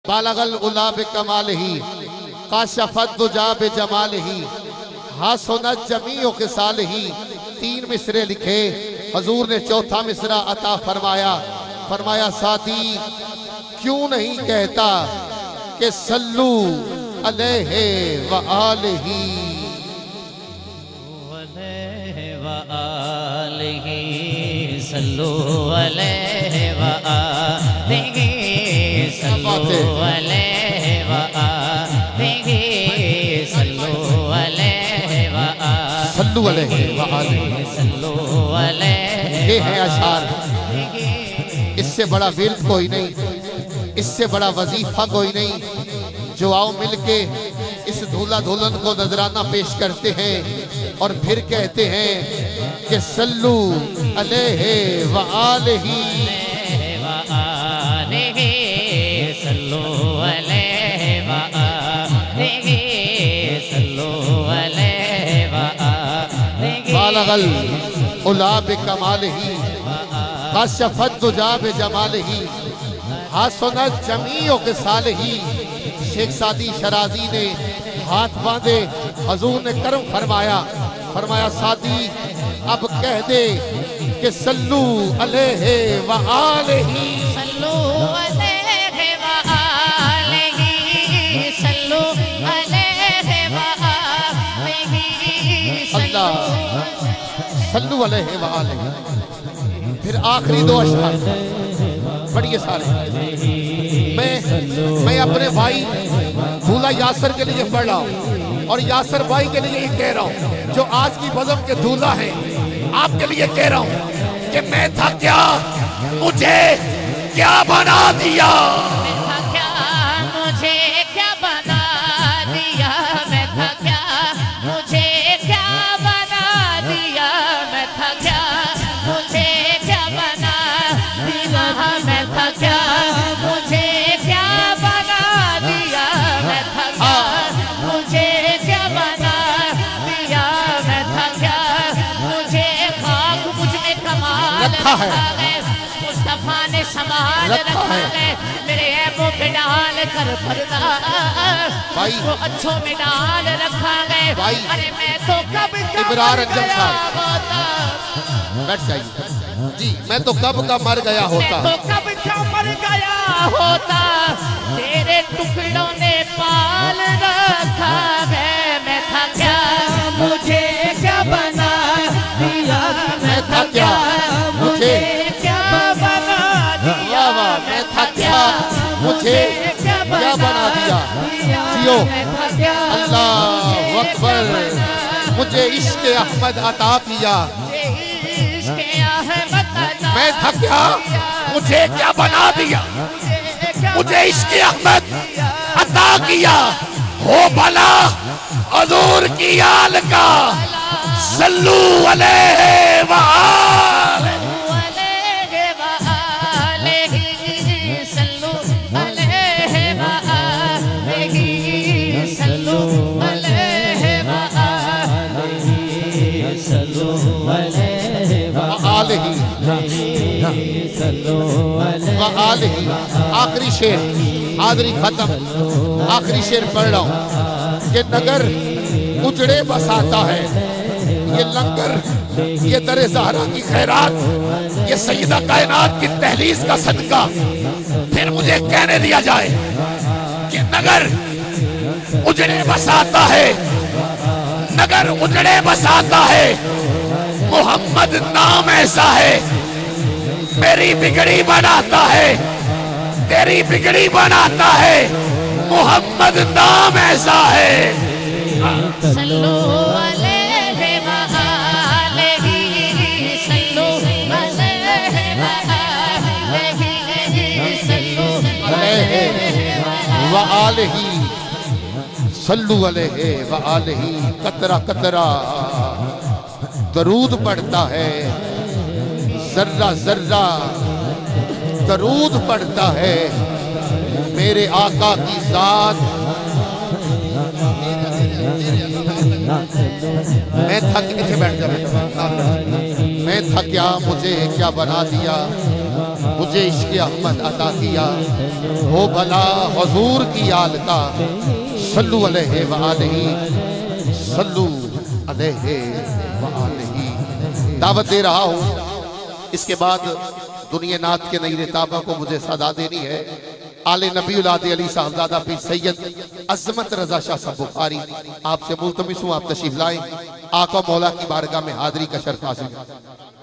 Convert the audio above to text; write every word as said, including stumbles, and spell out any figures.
बालगल उला बे कमाल ही काशफत दुजा बे जमाल ही हासुनत जमीओ के साल ही। तीन मिसरे लिखे, हजूर ने चौथा मिसरा अता फरमाया। फरमाया साथी क्यों नहीं कहता कि सल्लू अलैहि व आलिही व आलिही सल्लू अलैहि व आलिही सल्लू अलैहि व आलिही सल्लू अलैहि व आलिही सल्लू अलैहि व आलिही सल्लू अलैहि। ये है अशार, इससे बड़ा विर्द कोई नहीं, इससे बड़ा वजीफा कोई नहीं। जो आओ मिलके इस दूल्हा दुल्हन को नजराना पेश करते हैं और फिर कहते हैं कि सल्लू अलैहि व आलिही व आलिही सल्लू अलैहि व आलिही सल्लू अलैहि व आलिही। बालगल उला बे कमाल ही काशफत दुजा बे जमाल ही हासुनत जमीओ के साल ही। शेख सादी शराजी ने हाथ बांधे, हजूर ने करम फरमाया। फरमाया सादी अब कह दे कि सल्लू अलैहि व आलिही सल्लू अलैहि व आलिही सल्लू अलैहि व आलिही। अल्लाह सल्लू अलैहि व आलिही। फिर आखिरी दो अशआर पढ़िए सारे। मैं मैं अपने भाई दूल्हा यासर के लिए पढ़ रहा हूँ और यासर भाई के लिए ये कह रहा हूँ जो आज की बज़म के दूल्हा है, आपके लिए कह रहा हूँ कि मैं था क्या, मुझे क्या बना दिया। मैं था क्या, मुझे क्या बना दिया। मैं था क्या, मुझे क्या बना दिया। मैं था क्या, मुझे क्या बना दिया। मैं था क्या, मुझे क्या बना दिया। मैं था क्या, मुझे क्या बना दिया। मैं था क्या, मुझे खाक मुझ में कमाल रखा है, मुस्तफा ने संभाल रखा है। मेरे ऐबों पे डाल कर पर्दा भाई वो अच्छों में डाल रखा है। भाई अरे मैं तो कब का इब्रार मर अंजम गया साहब होता। बैठ जाइए जी। मैं तो कब का मर गया होता, मैं तो कब का मर गया होता। तेरे टुकड़ों ने पाल रखा है। मैं था क्या, मुझे क्या बना दिया। मैं था क्या, मुझे क्या बना दिया। मैं था क्या, मुझे क्या बना दिया। जियो अल्लाह अकबर। मुझे इश्क़ अहमद अता किया। मैं था क्या, मुझे क्या बना दिया। मुझे इश्क़ अहमद अता किया। हो भला हजूर की आल का सल्लू अलैहि व आलिही सल्लू अलैहि व आलिही सल्लू अलैहि व आलिही सल्लू अलैहि व आलिही सल्लू अलैहि व आलिही। आखिरी शेर, हाज़री खत्म। आखिरी शेर पढ़ रहा हूँ कि नगर उजड़े बसाता है, ये लंगर, ये दरे ज़हरा की खैरात, ये सैयदा कायनात की तहलीस का सदका। फिर मुझे कहने दिया जाए कि नगर उजड़े बसाता है, नगर उजड़े बसाता है। मोहम्मद नाम ऐसा है, मेरी बिगड़ी बनाता है, तेरी बिगड़ी बनाता है। मोहम्मद नाम ऐसा है। सल्लू अलैहि व आलिही सल्लू अलैहि व आलिही सल्लू अलैहि व आलिही सल्लू अलैहि व आलिही। कतरा कतरा दरूद पढ़ता है, जर्रा जर्रा दरूद पढ़ता है। मेरे आका की जात मैं थक, इसे बैठ जा बेटा। मैं था क्या, मुझे क्या बना दिया। मुझे इश्क़ अहमद अता किया, हो भला हुजूर की आल का, सल्लु अलैहि व आलिही, सल्लु अलैहि व आलिही। दावत दे रहा हूँ। इसके बाद दुनिया नात के नई ताबा को मुझे सदा देनी है। आले नबी उलादे अली साहबजादा पीर सैयद अज़मत रज़ा शाह साहब बुखारी, आपसे मुल्तमिस हूँ आप तशरीफ लाएं, आका मौला की बारगाह में हाज़री का शर्फ हासिल।